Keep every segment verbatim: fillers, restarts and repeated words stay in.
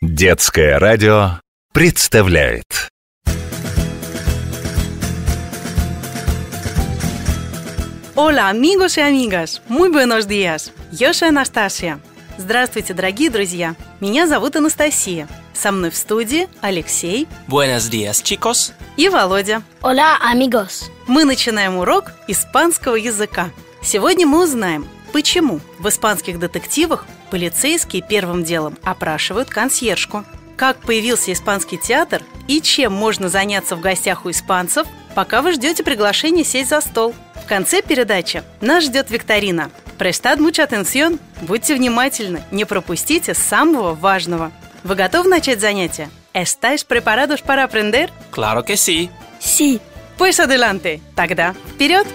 Детское радио представляет Hola, amigos y amigas! Muy buenos días! Yo soy Анастасия. Здравствуйте, дорогие друзья! Меня зовут Анастасия. Со мной в студии Алексей. Buenos días, chicos. И Володя. Hola, amigos! Мы начинаем урок испанского языка. Сегодня мы узнаем, почему в испанских детективах полицейские первым делом опрашивают консьержку, как появился испанский театр и чем можно заняться в гостях у испанцев, пока вы ждете приглашения сесть за стол. В конце передачи нас ждет викторина. Prestad mucha atención, будьте внимательны, не пропустите самого важного. Вы готовы начать занятие? ¿Estáis preparados para aprender? Claro que sí. Sí. Pues adelante. Тогда вперед!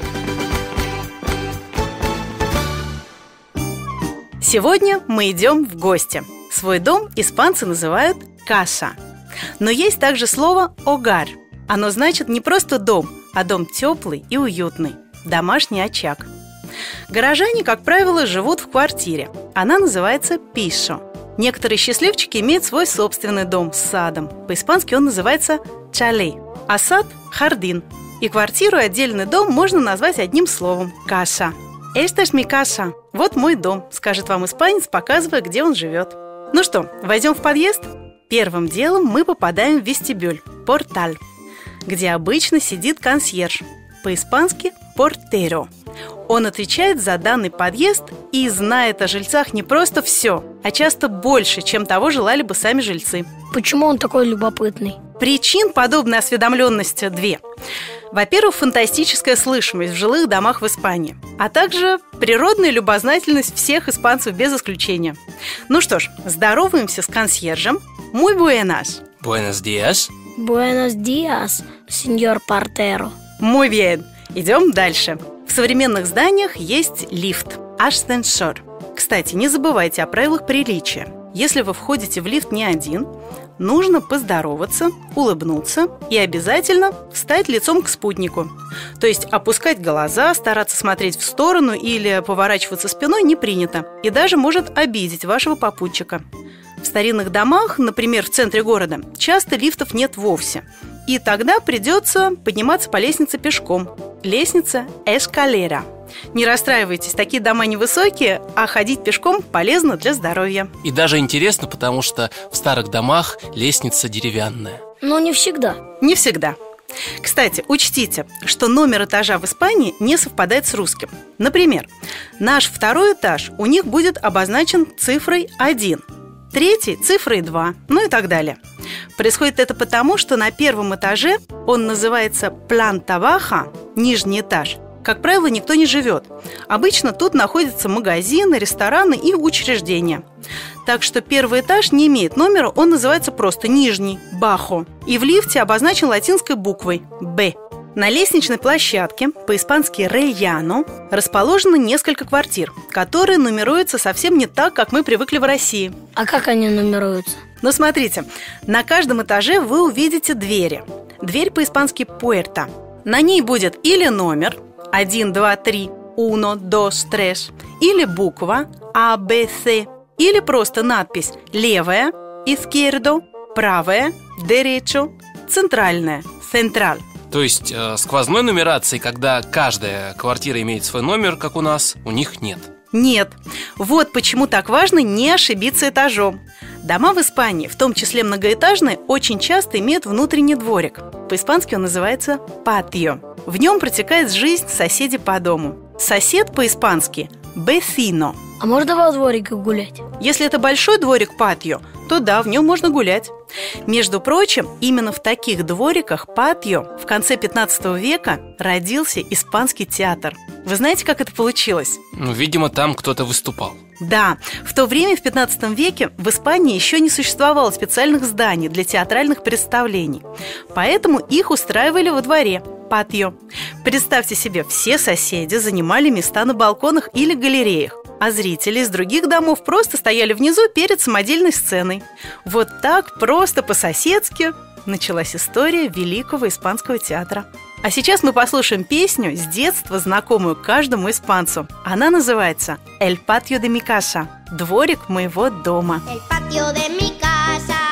Сегодня мы идем в гости. Свой дом испанцы называют casa. Но есть также слово hogar. Оно значит не просто дом, а дом теплый и уютный, домашний очаг. Горожане, как правило, живут в квартире. Она называется piso. Некоторые счастливчики имеют свой собственный дом с садом. По-испански он называется chalet, а сад – jardín. И квартиру и отдельный дом можно назвать одним словом – casa. «Esta es mi casa». Вот мой дом, скажет вам испанец, показывая, где он живет. Ну что, войдем в подъезд? Первым делом мы попадаем в вестибюль – порталь, где обычно сидит консьерж. По-испански «portero». Он отвечает за данный подъезд и знает о жильцах не просто все, а часто больше, чем того желали бы сами жильцы. Почему он такой любопытный? Причин подобной осведомленности две. Во-первых, фантастическая слышимость в жилых домах в Испании, а также природная любознательность всех испанцев без исключения. Ну что ж, здороваемся с консьержем. Muy buenas. Buenos días. Buenos días, señor portero. Muy bien. Идем дальше. В современных зданиях есть лифт – ascensor. Кстати, не забывайте о правилах приличия. Если вы входите в лифт не один, нужно поздороваться, улыбнуться и обязательно встать лицом к спутнику. То есть опускать глаза, стараться смотреть в сторону или поворачиваться спиной не принято и даже может обидеть вашего попутчика. В старинных домах, например, в центре города, часто лифтов нет вовсе. И тогда придется подниматься по лестнице пешком. Лестница – эскалера. Не расстраивайтесь, такие дома невысокие, а ходить пешком полезно для здоровья. И даже интересно, потому что в старых домах лестница деревянная. Но не всегда. Не всегда. Кстати, учтите, что номер этажа в Испании не совпадает с русским. Например, наш второй этаж у них будет обозначен цифрой один, третий – цифрой два, ну и так далее. Происходит это потому, что на первом этаже он называется планта баха, нижний этаж. Как правило, никто не живет. Обычно тут находятся магазины, рестораны и учреждения. Так что первый этаж не имеет номера, он называется просто нижний, бахо. И в лифте обозначен латинской буквой «Б». На лестничной площадке, по-испански «рельяно», расположено несколько квартир, которые нумеруются совсем не так, как мы привыкли в России. А как они нумеруются? Ну, смотрите, на каждом этаже вы увидите двери. Дверь по-испански «puerta». На ней будет или номер один, два, три, uno, dos, tres, или буква А, Б, С, или просто надпись «левая», «izquierdo», «правая», «derecho», «центральная», «central». То есть э, сквозной нумерации, когда каждая квартира имеет свой номер, как у нас, у них нет. Нет. Вот почему так важно не ошибиться этажом. Дома в Испании, в том числе многоэтажные, очень часто имеют внутренний дворик. По-испански он называется «патио». В нем протекает жизнь соседей по дому. Сосед по-испански «vecino». А можно во дворике гулять? Если это большой дворик патио, то да, в нем можно гулять. Между прочим, именно в таких двориках патио в конце пятнадцатого века родился испанский театр. Вы знаете, как это получилось? Ну, видимо, там кто-то выступал. Да, в то время, в пятнадцатом веке, в Испании еще не существовало специальных зданий для театральных представлений. Поэтому их устраивали во дворе, патио. Представьте себе, все соседи занимали места на балконах или галереях, а зрители из других домов просто стояли внизу перед самодельной сценой. Вот так, просто по-соседски, началась история великого испанского театра. А сейчас мы послушаем песню с детства, знакомую каждому испанцу. Она называется «El patio de mi casa» – «Дворик моего дома». El patio de mi casa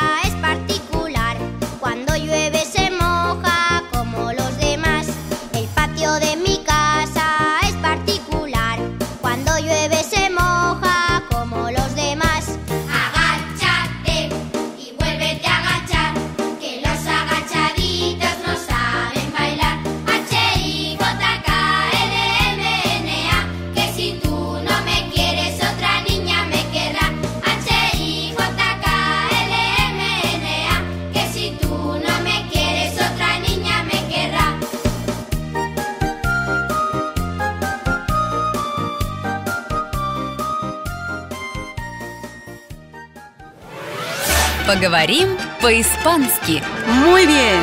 Поговорим по-испански. Muy bien!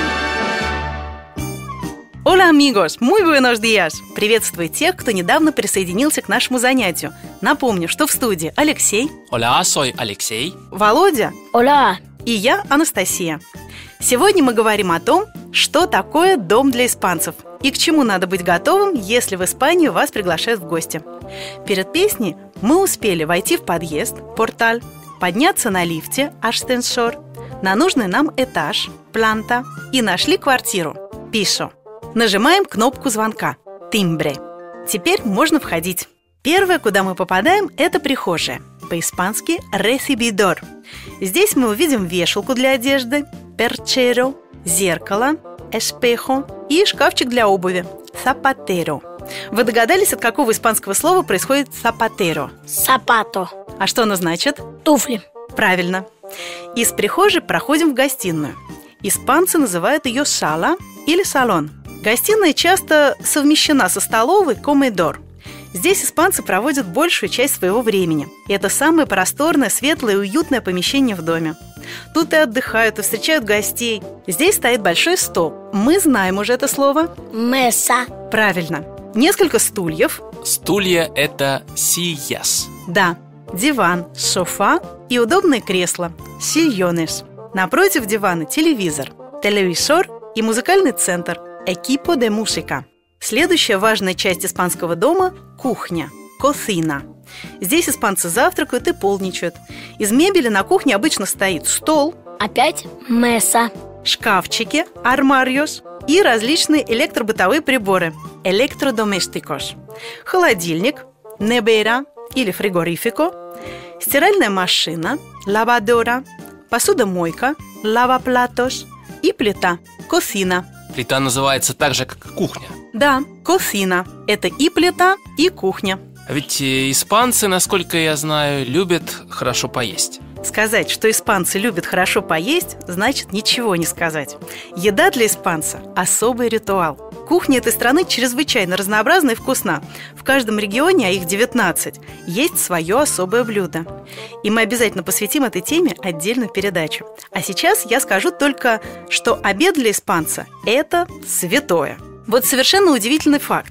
Hola, amigos! Muy buenos días! Приветствую тех, кто недавно присоединился к нашему занятию. Напомню, что в студии Алексей, Hola, soy Алексей. Володя Оля, и я, Анастасия. Сегодня мы говорим о том, что такое дом для испанцев и к чему надо быть готовым, если в Испанию вас приглашают в гости. Перед песней мы успели войти в подъезд, порталь, подняться на лифте, ascensor, на нужный нам этаж, планта, и нашли квартиру, piso. Нажимаем кнопку звонка, timbre. Теперь можно входить. Первое, куда мы попадаем, это прихожая. По-испански recibidor. Здесь мы увидим вешалку для одежды, perchero, зеркало, espejo и шкафчик для обуви, zapatero. Вы догадались, от какого испанского слова происходит zapatero? сапато, А что оно значит? туфли. Правильно. Из прихожей проходим в гостиную. Испанцы называют ее сала или салон. Гостиная часто совмещена со столовой комедор. Здесь испанцы проводят большую часть своего времени. И это самое просторное, светлое и уютное помещение в доме. Тут и отдыхают, и встречают гостей. Здесь стоит большой стол. Мы знаем уже это слово. Меса. Правильно. Несколько стульев. Стулья – это sillas. Да. Диван, софа и удобные кресла. Сильонес. Напротив дивана телевизор, телевизор и музыкальный центр. Equipo de música. Следующая важная часть испанского дома – кухня, cocina. Здесь испанцы завтракают и полничают. Из мебели на кухне обычно стоит стол, Опять меса. шкафчики, armarios и различные электробытовые приборы, electrodomésticos, холодильник, nevera или фригорифико, стиральная машина, lavadora, посудомойка, lavaplatos и плита, cocina. Плита называется так же, как и кухня. Да, cocina – это и плита, и кухня. А ведь э, испанцы, насколько я знаю, любят хорошо поесть. Сказать, что испанцы любят хорошо поесть, значит ничего не сказать. Еда для испанца – особый ритуал. Кухня этой страны чрезвычайно разнообразна и вкусна. В каждом регионе, а их девятнадцать, есть свое особое блюдо. И мы обязательно посвятим этой теме отдельную передачу. А сейчас я скажу только, что обед для испанца – это святое. Вот совершенно удивительный факт.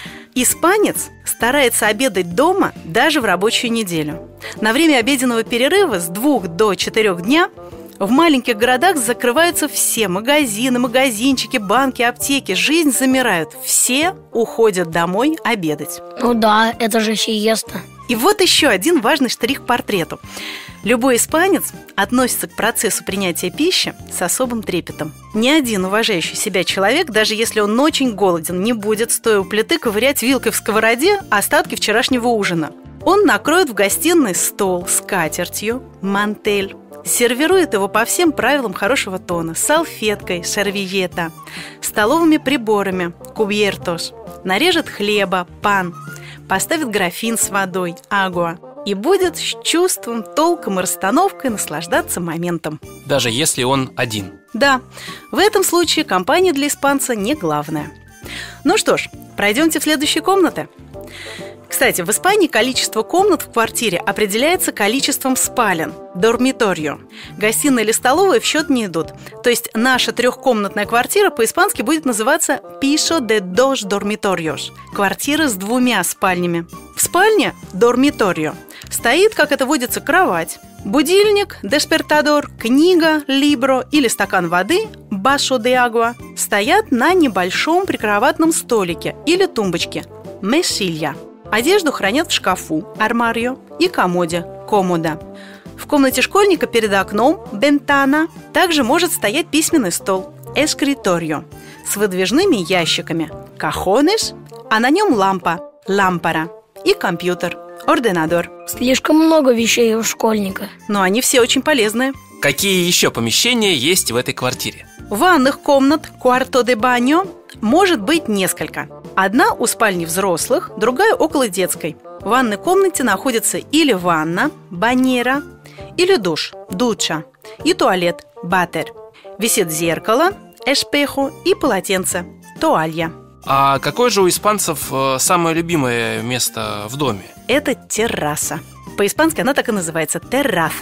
Испанец старается обедать дома даже в рабочую неделю. На время обеденного перерыва с двух до четырех дня в маленьких городах закрываются все магазины, магазинчики, банки, аптеки. Жизнь замирает. Все уходят домой обедать. Ну да, это же сиеста. И вот еще один важный штрих к портрету. Любой испанец относится к процессу принятия пищи с особым трепетом. Ни один уважающий себя человек, даже если он очень голоден, не будет, стоя у плиты, ковырять вилкой в сковороде остатки вчерашнего ужина. Он накроет в гостиной стол скатертью, мантель, сервирует его по всем правилам хорошего тона, салфеткой, сервиета, столовыми приборами, кубьертос, нарежет хлеба, пан, поставит графин с водой, агуа, и будет с чувством, толком и расстановкой наслаждаться моментом. Даже если он один. Да, в этом случае компания для испанца не главная. Ну что ж, пройдемте в следующие комнаты. Кстати, в Испании количество комнат в квартире определяется количеством спален – dormitorio. Гостиная или столовая в счет не идут. То есть наша трехкомнатная квартира по-испански будет называться piso de dos dormitorios – квартира с двумя спальнями. В спальне – dormitorio стоит, как это водится, кровать, будильник, despertador, книга, libro или стакан воды, vaso de agua, стоят на небольшом прикроватном столике или тумбочке, mesilla. Одежду хранят в шкафу, армарио, и комоде, комода. В комнате школьника перед окном, ventana, также может стоять письменный стол, escritorio, с выдвижными ящиками, cajones, а на нем лампа, лампара, и компьютер, ординадор. Слишком много вещей у школьника. Но они все очень полезные. Какие еще помещения есть в этой квартире? Ванных комнат, cuarto de baño, может быть несколько. Одна у спальни взрослых, другая около детской. В ванной комнате находится или ванна, баньера, или душ, дуча, и туалет, батер. Висит зеркало, эспехо, и полотенце, туалья. А какое же у испанцев самое любимое место в доме? Это терраса. По-испански она так и называется – терраса.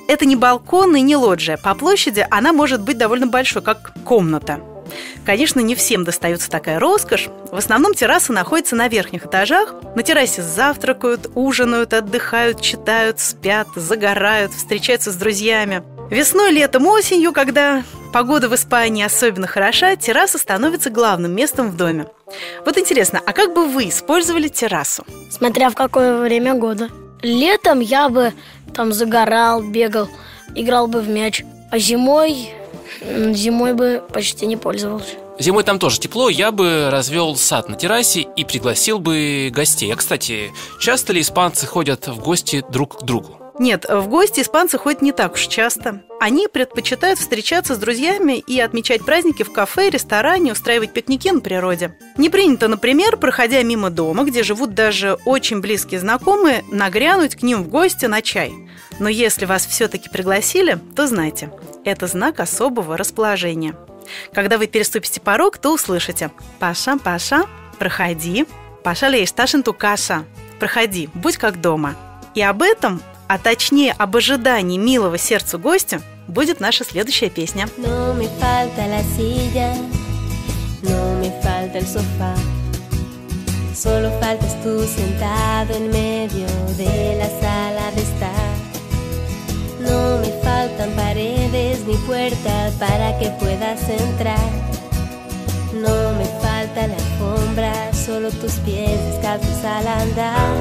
Это не балкон и не лоджия. По площади она может быть довольно большой, как комната. Конечно, не всем достается такая роскошь. В основном террасы находятся на верхних этажах. На террасе завтракают, ужинают, отдыхают, читают, спят, загорают, встречаются с друзьями. Весной, летом, осенью, когда погода в Испании особенно хороша, терраса становится главным местом в доме. Вот интересно, а как бы вы использовали террасу? Смотря в какое время года. Летом я бы там загорал, бегал, играл бы в мяч. А зимой... Зимой бы почти не пользовался. Зимой там тоже тепло, я бы развел сад на террасе и пригласил бы гостей. А, кстати, часто ли испанцы ходят в гости друг к другу? Нет, в гости испанцы ходят не так уж часто. Они предпочитают встречаться с друзьями и отмечать праздники в кафе, ресторане, устраивать пикники на природе. Не принято, например, проходя мимо дома, где живут даже очень близкие знакомые, нагрянуть к ним в гости на чай. Но если вас все-таки пригласили, то знайте, это знак особого расположения. Когда вы переступите порог, то услышите: «Паша, Паша, проходи. Паша, le estás en tu casa». Проходи, будь как дома. И об этом, а точнее об ожидании милого сердцу гостя, будет наша следующая песня. No me falta la silla, no me falta el sofá, solo faltas tú sentado en medio de la sala de estar. No me faltan paredes ni puertas para que puedas entrar. No me falta la alfombra, solo tus pies descalzos al andar.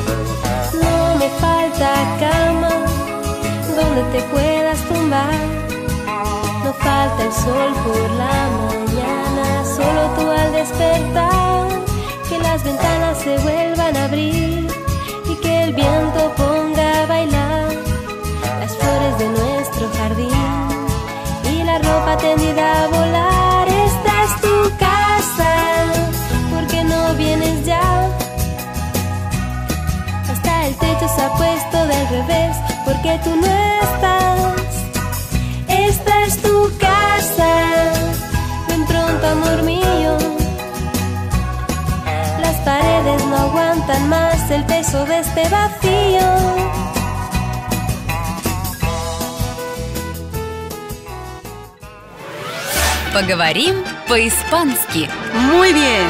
No me falta cama donde te puedas tumbar. No falta el sol por la mañana, solo tú al despertar. Que las ventanas se vuelvan a abrir y que el viento ponga a bailar las flores de nuestro jardín y la ropa tendida a volar. Esta es tu casa, ¿por qué no vienes ya? Hasta el techo se ha puesto del revés porque tú no estás. Esta es tu casa, ven pronto amor mío. Las paredes no aguantan más el peso de este vacío. Поговорим по-испански. Muy bien!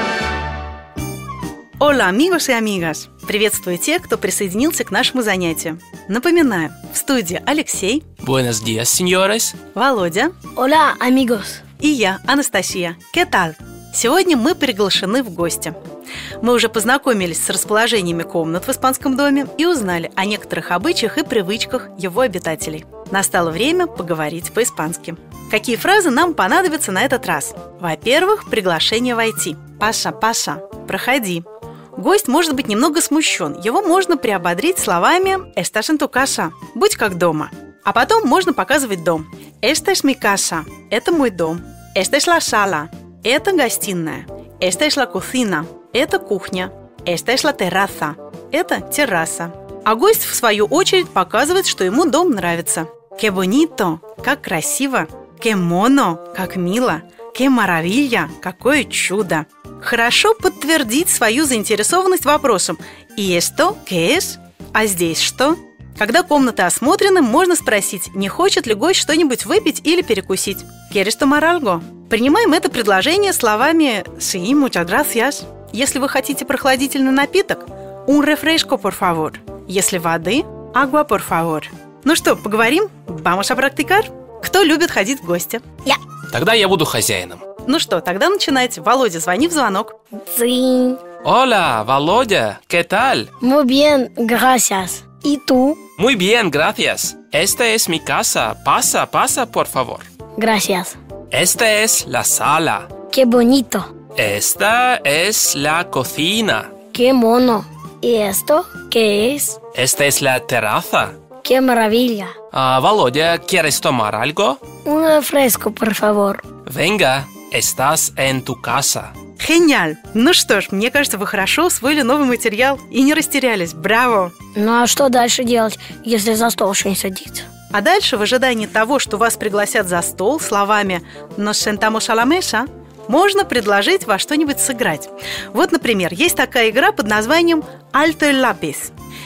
Hola, amigos y amigas! Приветствую тех, кто присоединился к нашему занятию. Напоминаю, в студии Алексей, Buenos días, señores. Володя Hola, amigos. и я, Анастасия. ¿Qué tal? Сегодня мы приглашены в гости. Мы уже познакомились с расположениями комнат в испанском доме и узнали о некоторых обычаях и привычках его обитателей. Настало время поговорить по-испански. Какие фразы нам понадобятся на этот раз? Во-первых, приглашение войти. Паша, Паша, проходи. Гость может быть немного смущен. Его можно приободрить словами «Estás en tu casa», будь как дома. А потом можно показывать дом. «Esta es mi casa», это мой дом. «Esta es la sala», это гостиная. «Esta es la cocina», это кухня. «Esta es la terraza», это терраса. А гость, в свою очередь, показывает, что ему дом нравится. «Qué bonito», как красиво. «Qué mono», как мило. «Qué maravilla», какое чудо. Хорошо подтвердить свою заинтересованность вопросом «И esto qué es?» А здесь что? Когда комнаты осмотрены, можно спросить, не хочет ли гость что-нибудь выпить или перекусить. ¿Quieres tomar algo? Принимаем это предложение словами «Sí, muchas gracias». Если вы хотите прохладительный напиток, «Un refresco, por favor». Если воды, «Agua, por favor». Ну что, поговорим? Vamos a practicar? Кто любит ходить в гости? Я. Тогда я буду хозяином. Ну что, тогда начинайте. Володя, звони в звонок. Дзынь. Hola, Володя, ¿qué tal? Muy bien, gracias. ¿Y tú? Muy bien, gracias. Esta es mi casa. Pasa, pasa, por favor. Gracias. Esta es la sala. Qué bonito. Esta es la cocina. Qué mono. ¿Y esto qué es? Esta es la terraza. Qué maravilla. Ah, Володя, ¿quieres tomar algo? Un refresco, por favor. Venga, estás en tu casa. Гениаль! Ну что ж, мне кажется, вы хорошо усвоили новый материал и не растерялись. Браво! Ну а что дальше делать, если за стол еще не садиться? А дальше, в ожидании того, что вас пригласят за стол словами «Nos sentamos a la mesa», можно предложить во что-нибудь сыграть. Вот, например, есть такая игра под названием «Alto el lápiz».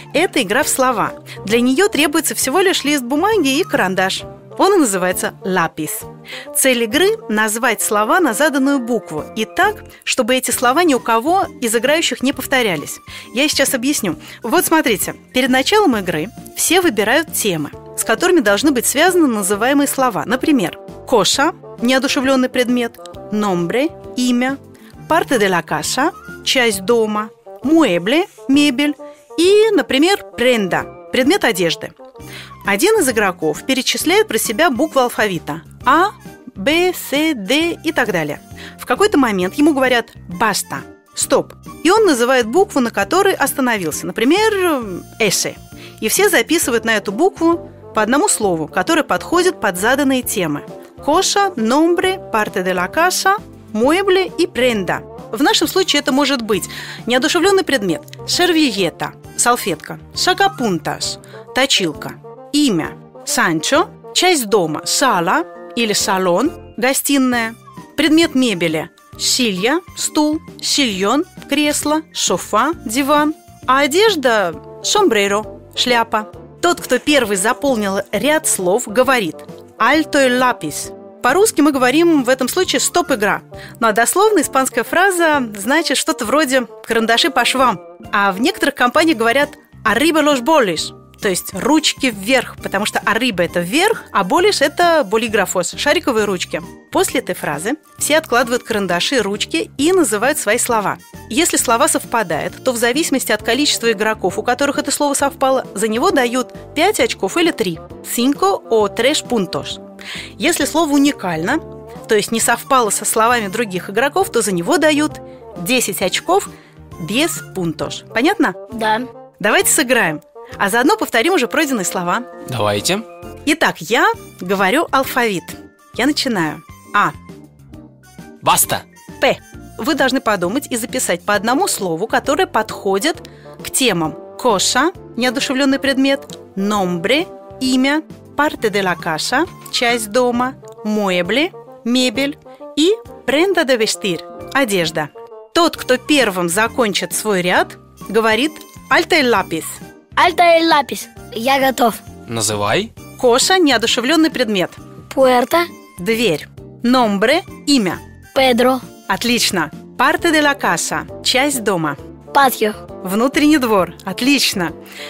Это игра в слова. Для нее требуется всего лишь лист бумаги и карандаш. Он и называется лапис. Цель игры – назвать слова на заданную букву и так, чтобы эти слова ни у кого из играющих не повторялись. Я сейчас объясню. Вот смотрите, перед началом игры все выбирают темы, с которыми должны быть связаны называемые слова. Например, коша – неодушевленный предмет, nombre – имя, parte de la casa – часть дома, mueble – мебель и, например, prenda – предмет одежды. Один из игроков перечисляет про себя буквы алфавита А, Б, С, Д и так далее. В какой-то момент ему говорят «баста», «стоп», и он называет букву, на которой остановился, например, «эше». И все записывают на эту букву по одному слову, которое подходит под заданные темы. Коша, nombre, parte de la casa, mueble и prenda. В нашем случае это может быть неодушевленный предмет – сервиета, салфетка, сакапунтас, точилка, имя – Санчо, часть дома – сала или салон, гостиная, предмет мебели – силья, стул, сильон, кресло, софа, диван, а одежда – сомбреро, шляпа. Тот, кто первый заполнил ряд слов, говорит «альто и лапис». По-русски мы говорим в этом случае «стоп-игра». Ну а дословно испанская фраза значит что-то вроде «карандаши по швам». А в некоторых компаниях говорят «arriba los bolis», то есть ручки вверх, потому что «arriba» – это вверх, а «bolis» – это болиграфос, шариковые ручки. После этой фразы все откладывают карандаши, ручки и называют свои слова. Если слова совпадают, то в зависимости от количества игроков, у которых это слово совпало, за него дают пять очков или три. Cinco o tres puntos. Если слово уникально, то есть не совпало со словами других игроков, то за него дают десять очков, diez puntos. Понятно? Да. Давайте сыграем, а заодно повторим уже пройденные слова. Давайте. Итак, я говорю алфавит. Я начинаю. А. Баста. П. Вы должны подумать и записать по одному слову, которое подходит к темам. Коша – неодушевленный предмет, nombre – имя, parte de la casa – часть дома, mueble – мебель и prenda de vestir – одежда. Тот, кто первым закончит свой ряд, говорит «alto el lápiz». Альто и лапис. Я готов. Называй. Коша – неодушевленный предмет. Пуэрто. Дверь. Nombre – имя. Педро. Отлично. Parte de la casa – часть дома. Патио. Внутренний двор. Отлично.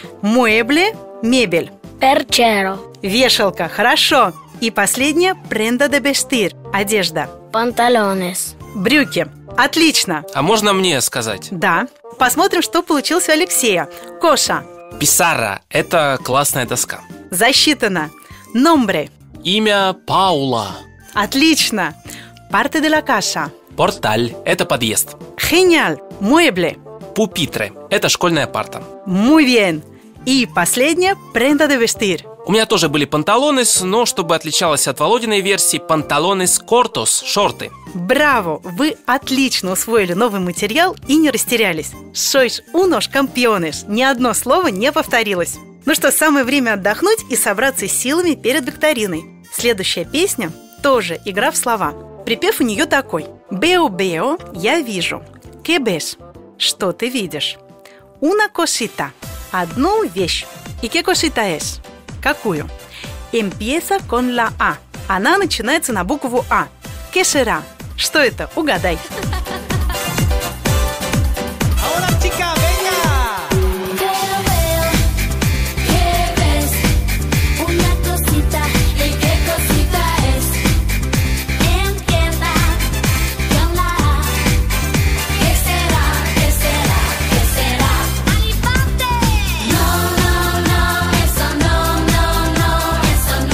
Mueble – мебель. Перчеро. Вешалка. Хорошо. И последнее – prenda de vestir – одежда. Панталонес. Брюки. Отлично. А можно мне сказать? Да. Посмотрим, что получилось у Алексея. Коша. Писарра – это классная доска. Засчитано. Nombre. Имя Паула. Отлично. Parte de la casa. Порталь – это подъезд. Genial. Mueble. Пупитре – это школьная парта. Muy bien. И последнее – prenda de vestir. У меня тоже были панталонес, но чтобы отличалось от Володиной версии, панталонес кортос – шорты. Браво! Вы отлично усвоили новый материал и не растерялись. Sois unos campeones. Ни одно слово не повторилось. Ну что, самое время отдохнуть и собраться с силами перед викториной. Следующая песня тоже игра в слова. Припев у нее такой. Veo, veo – я вижу. ¿Qué ves? Что ты видишь? Una cosita – одну вещь. ¿Y qué cosita es? Какую? Empieza con la A. Она начинается на букву А. ¿Qué será? Что это? Угадай.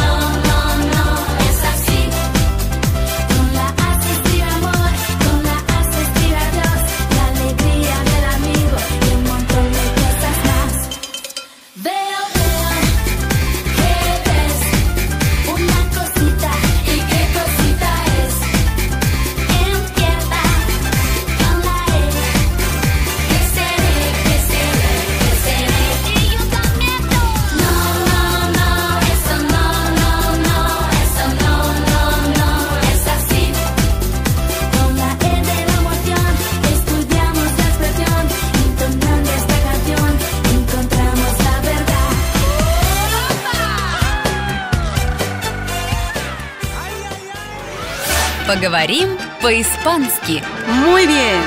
Con la A se escribe amor, con la Поговорим по-испански. Muy bien!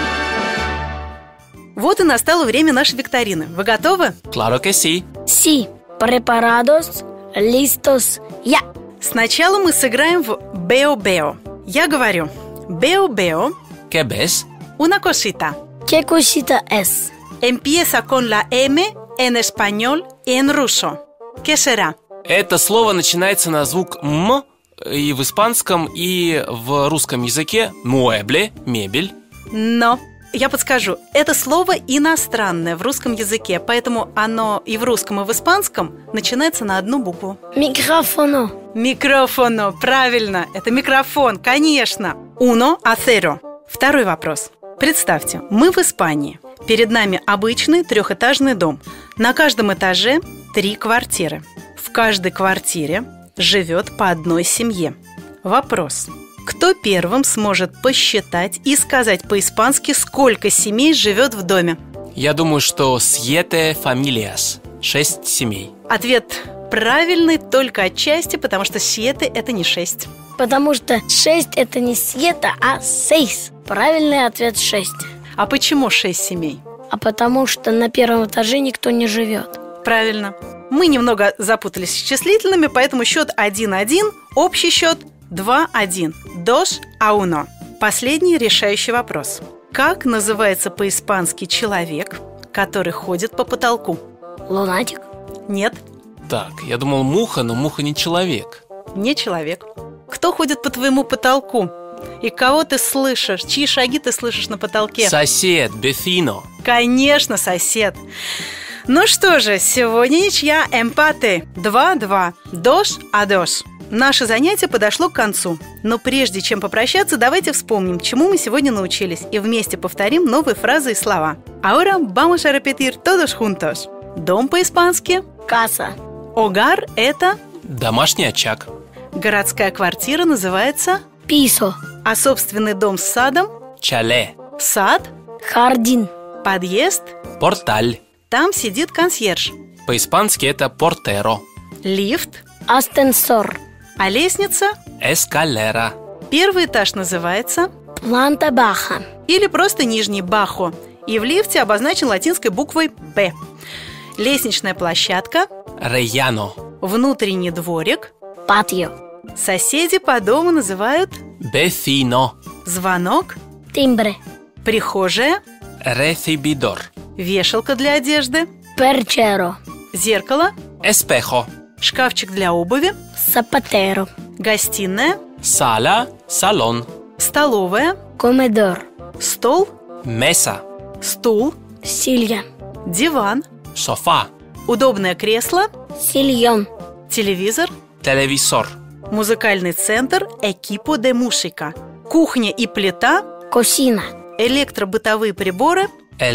Вот и настало время нашей викторины. Вы готовы? Claro que sí. Sí, preparados, listos, ya. Сначала мы сыграем в бео-бео. Я говорю бео-бео, ¿Qué ves? una cosita. ¿Qué cosita es? Empieza con la M en español y en ruso. ¿Qué será? Это слово начинается на звук «м» и в испанском, и в русском языке. Mueble – мебель. Но я подскажу, это слово иностранное в русском языке, поэтому оно и в русском, и в испанском начинается на одну букву. Микрофоно. Микрофоно, правильно, это микрофон, конечно. Uno a cero. Второй вопрос. Представьте, мы в Испании. Перед нами обычный трехэтажный дом. На каждом этаже три квартиры. В каждой квартире живет по одной семье. Вопрос. Кто первым сможет посчитать и сказать по-испански, сколько семей живет в доме? Я думаю, что siete familias – шесть семей. Ответ правильный только отчасти, потому что siete – это не шесть. Потому что шесть это не siete, а seis. Правильный ответ шесть. А почему шесть семей? А потому что на первом этаже никто не живет. Правильно. Мы немного запутались с числительными, поэтому счет один-один, общий счет два-один. Dos a uno. Последний решающий вопрос. Как называется по-испански человек, который ходит по потолку? Лунатик? Нет, Так, я думал муха, но муха не человек. не человек. Кто ходит по твоему потолку? И кого ты слышишь? Чьи шаги ты слышишь на потолке? Сосед, vecino. Конечно, сосед. Ну что же, сегодня ничья, эмпате, два-два, dos a dos. Наше занятие подошло к концу. Но прежде чем попрощаться, давайте вспомним, чему мы сегодня научились, и вместе повторим новые фразы и слова. Ahora vamos a repetir todos juntos. Дом по-испански. Casa. Hogar – это. Домашний очаг. Городская квартира называется. Piso. А собственный дом с садом. Чале. Сад. Jardín. Подъезд. Порталь. Там сидит консьерж. По-испански это портеро. Лифт. Ascensor. А лестница. Эскалера. Первый этаж называется. Planta baja. Или просто нижний бахо. И в лифте обозначен латинской буквой «Б». Лестничная площадка. Рейяно. Внутренний дворик. Patio. Соседи по дому называют. Vecino. Звонок. Timbre. Прихожая. Recibidor. Вешалка для одежды. Perchero. Зеркало. Espejo. Шкафчик для обуви. Zapatero. Гостиная. Sala. Salón. Столовая. Comedor. Стол. Mesa. Стул. Silla. Диван. Sofá. Удобное кресло. Sillón. Телевизор. Televisor. Музыкальный центр «Equipo de música». Кухня и плита. Cocina. Электробытовые приборы.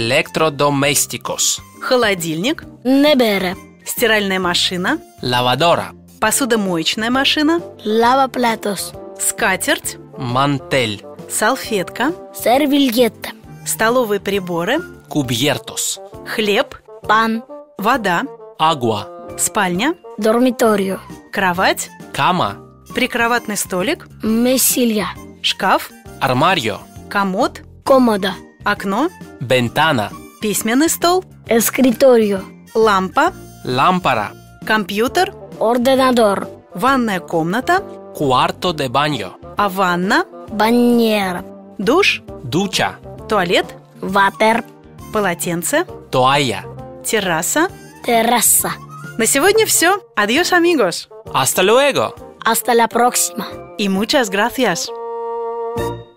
Electrodomésticos. Холодильник. Nevera. Стиральная машина. Lavadora. Посудомоечная машина. Lavaplatos. Скатерть. Mantel. Салфетка. Servilleta. Столовые приборы. Cubiertos. Хлеб. Pan. Вода. Agua. Спальня. Dormitorio. Кровать. Cama. Прикроватный столик. Mesilla. Шкаф. Armario. Комод. Cómoda. Окно. Ventana. Письменный стол. Escritorio. Лампа. Lámpara. Компьютер. Ordenador. Ванная комната. Cuarto de baño. А ванна. Bañera. Душ. Ducha. Туалет. Váter. Полотенце. Toalla. Терраса. Terraza. На сегодня все. Adiós, amigos. Hasta luego. Hasta la próxima. Y muchas gracias.